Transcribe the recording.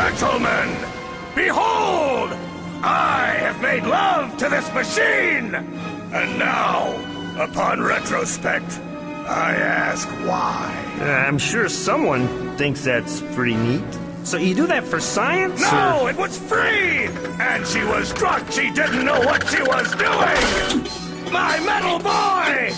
Gentlemen, behold! I have made love to this machine! And now, upon retrospect, I ask why. I'm sure someone thinks that's pretty neat. So you do that for science? No, or... it was free! And she was drunk, she didn't know what she was doing! My metal boy!